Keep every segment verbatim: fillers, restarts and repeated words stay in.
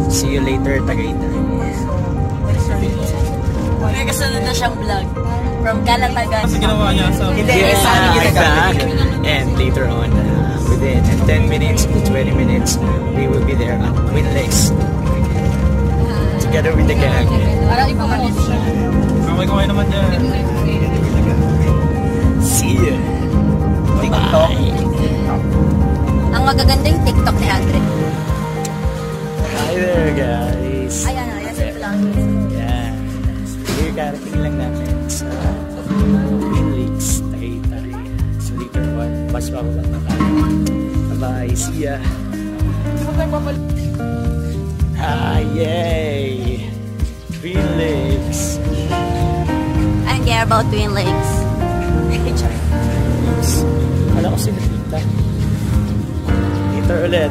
See you later, Tagaytay. May kasunod na siyang vlog from Calatagan. Kasi ginawa niya sa... Yes, I'm back. And later on, uh, within ten minutes to twenty minutes, we will be there at Twin Lakes. Together with the gang. Parang ipapalit siya. Kamay-kamay naman niya. See you. TikTok. Ang magagandang TikTok ni Andre. Hi there, guys. Ayan, ayan si vlog. Yan. We're karating lang namin sa Twin Lakes, Tagaytay. So later on, bus pababa na tayo. Bye-bye. See ya. Ah, yay! Twin Lakes. I don't care about Twin Lakes. Wala ko sila tita. Later ulit.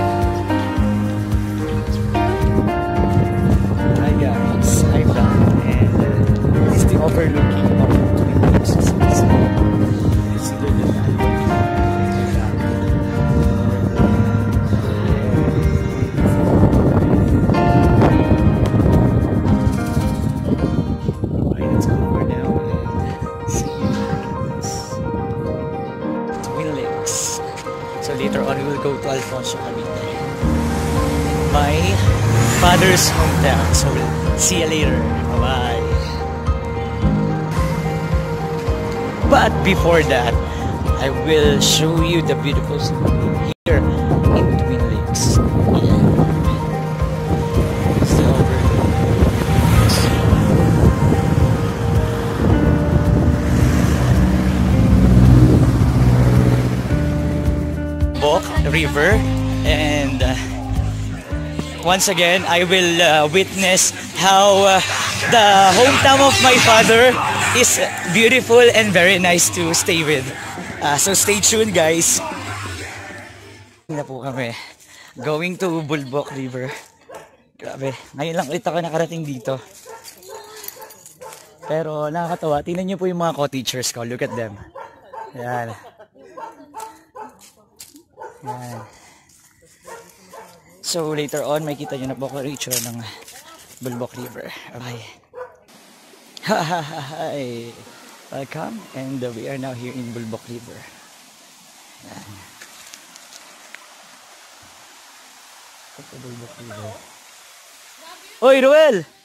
Hi guys, I'm back. And uh, this is the overlooking of Twin Lakes. See the later on, we will go to Alfonso, Cavite, my father's hometown. So we'll see you later. Bye-bye. But before that, I will show you the beautiful scenery here in Twin Lakes. It's the River, and uh, once again I will uh, witness how uh, the hometown of my father is beautiful and very nice to stay with. Uh, so stay tuned, guys. Na po kami going to Bulbok River. Grabe, ngayon lang ulit ako nakarating dito, pero nakakatawa. Tingnan niyo po yung mga cottagers ko. Look at them. Yan. Yan. So later on, makikita nyo na po ko ritual ng Bulbok River. Bye. Hi. Welcome, and uh, we are now here in Bulbok River. Yan. Ito Bulbok River. Oy, Ruel!